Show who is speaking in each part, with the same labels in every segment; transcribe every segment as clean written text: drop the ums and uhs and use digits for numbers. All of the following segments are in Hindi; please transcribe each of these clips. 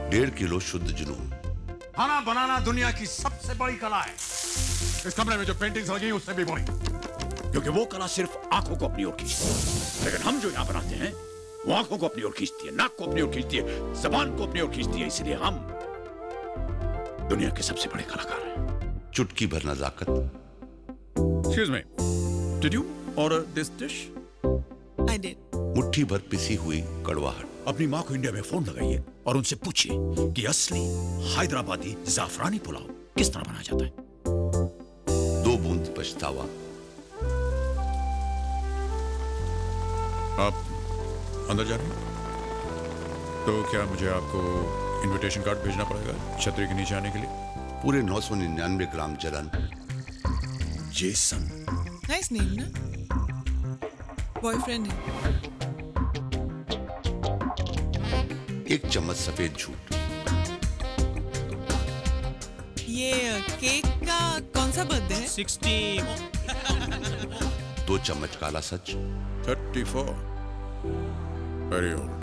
Speaker 1: 1.5 किलो शुद्ध जुनून।
Speaker 2: खाना बनाना दुनिया की सबसे बड़ी कला है। इस कमरे में जो पेंटिंग्स लगी उससे भी बड़ी,
Speaker 3: क्योंकि वो कला सिर्फ आंखों को अपनी ओर खींचती है, लेकिन हम जो यहाँ बनाते हैं वो आंखों को अपनी ओर खींचती है, नाक को अपनी ओर खींचती है, जबान को अपनी ओर खींचती है। इसलिए हम दुनिया के सबसे बड़े कलाकार हैं।
Speaker 1: चुटकी भर नजाकत।
Speaker 3: Excuse me, did you order this dish?
Speaker 4: I did.
Speaker 1: मुट्ठी भर पिसी हुई कड़वाहट।
Speaker 3: अपनी माँ को इंडिया में फोन लगाइए और उनसे पूछिए कि असली हैदराबादी जाफरानी पुलाव किस तरह बनाया जाता है।
Speaker 1: 2 बूंद पछतावा।
Speaker 3: आप अंदर जा रहे हैं? तो क्या मुझे आपको इनविटेशन कार्ड भेजना पड़ेगा छतरी के नीचे आने के लिए?
Speaker 1: पूरे 999 ग्राम जलन।
Speaker 3: जेसन।
Speaker 4: Nice name, ना? बॉयफ्रेंड है।
Speaker 1: 1 चम्मच सफेद झूठ।
Speaker 4: ये केक का कौन सा बर्थडे है?
Speaker 5: 60।
Speaker 1: 2 चम्मच काला सच।
Speaker 3: 34। Very old.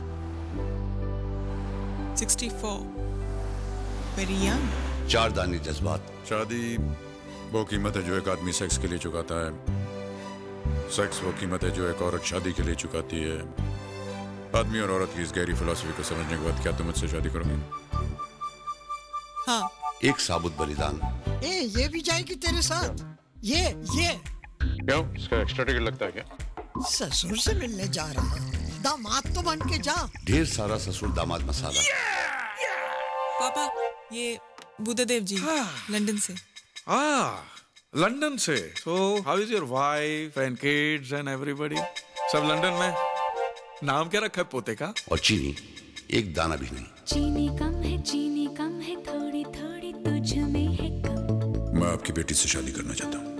Speaker 4: 64. Very young.
Speaker 1: 4 दाने जज्बात।
Speaker 3: शादी वो कीमत है जो एक आदमी सेक्स के लिए चुकाता है। सेक्स वो कीमत है जो एक औरत शादी के लिए चुकाती है। आदमी और औरत की इस गहरी फिलॉसफी को समझने के बाद क्या तुम मुझसे शादी करोगे?
Speaker 4: हाँ।
Speaker 1: 1 साबुत बलिदान।
Speaker 6: ये भी जाएगी तेरे साथ? ये
Speaker 3: क्यों? इसका एक्स्ट्रा टिकट लगता है क्या?
Speaker 6: ससुर से मिलने जा रहा है, दामाद तो बन के जा।
Speaker 1: ढेर सारा ससुर दामाद मसाला।
Speaker 4: पापा, ये बुद्धदेव जी लंदन से।
Speaker 5: लंदन से। So how is your wife and kids and everybody? सब लंदन में। नाम क्या रखा है पोते का?
Speaker 1: और चीनी 1 दाना भी नहीं।
Speaker 7: चीनी कम है थोड़ी थोड़ी तुझ में है कम।
Speaker 3: मैं आपकी बेटी से शादी करना चाहता हूँ।